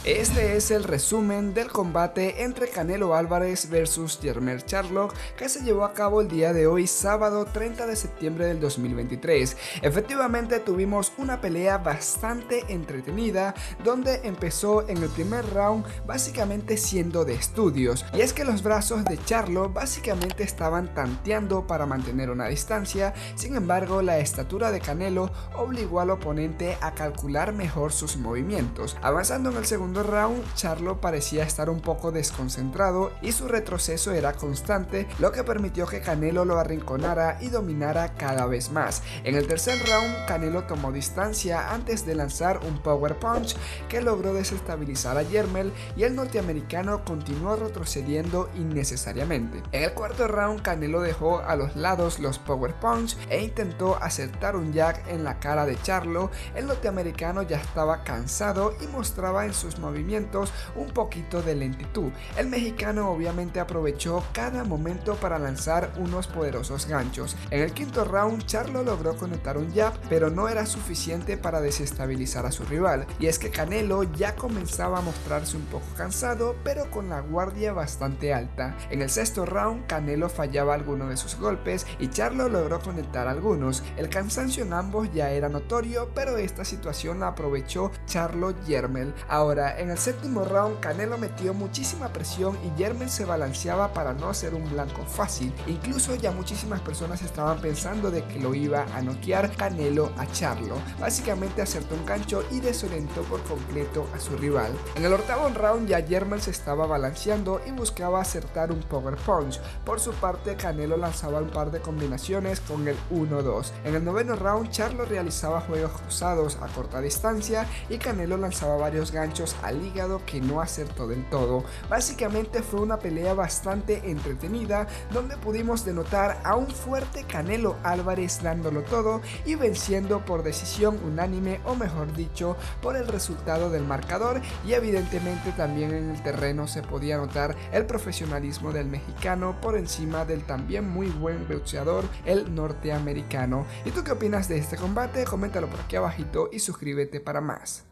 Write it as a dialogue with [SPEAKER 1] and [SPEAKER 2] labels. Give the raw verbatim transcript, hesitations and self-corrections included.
[SPEAKER 1] Este es el resumen del combate entre Canelo Álvarez versus Jermell Charlo que se llevó a cabo el día de hoy, sábado treinta de septiembre del dos mil veintitrés. Efectivamente tuvimos una pelea bastante entretenida donde empezó en el primer round básicamente siendo de estudios, y es que los brazos de Charlo básicamente estaban tanteando para mantener una distancia. Sin embargo, la estatura de Canelo obligó al oponente a calcular mejor sus movimientos. Avanzando en el segundo round, Charlo parecía estar un poco desconcentrado y su retroceso era constante, lo que permitió que Canelo lo arrinconara y dominara cada vez más. En el tercer round, Canelo tomó distancia antes de lanzar un power punch que logró desestabilizar a Jermell, y el norteamericano continuó retrocediendo innecesariamente. En el cuarto round, Canelo dejó a los lados los power punch e intentó acertar un jab en la cara de Charlo. El norteamericano ya estaba cansado y mostraba en sus movimientos un poquito de lentitud. El mexicano obviamente aprovechó cada momento para lanzar unos poderosos ganchos. En el quinto round, Charlo logró conectar un jab, pero no era suficiente para desestabilizar a su rival, y es que Canelo ya comenzaba a mostrarse un poco cansado, pero con la guardia bastante alta. En el sexto round, Canelo fallaba algunos de sus golpes y Charlo logró conectar algunos. El cansancio en ambos ya era notorio, pero esta situación la aprovechó Charlo Jermell. Ahora, en el séptimo round, Canelo metió muchísima presión y Jermell se balanceaba para no ser un blanco fácil. Incluso ya muchísimas personas estaban pensando de que lo iba a noquear Canelo a Charlo. Básicamente acertó un gancho y desorientó por completo a su rival. En el octavo round ya Jermell se estaba balanceando y buscaba acertar un power punch. Por su parte, Canelo lanzaba un par de combinaciones con el uno dos. En el noveno round, Charlo realizaba juegos cruzados a corta distancia y Canelo lanzaba varios ganchos al hígado que no acertó del todo. Básicamente fue una pelea bastante entretenida donde pudimos denotar a un fuerte Canelo Álvarez dándolo todo y venciendo por decisión unánime, o mejor dicho, por el resultado del marcador. Y evidentemente también en el terreno se podía notar el profesionalismo del mexicano por encima del también muy buen boxeador, el norteamericano. ¿Y tú qué opinas de este combate? Coméntalo por aquí abajito y suscríbete para más.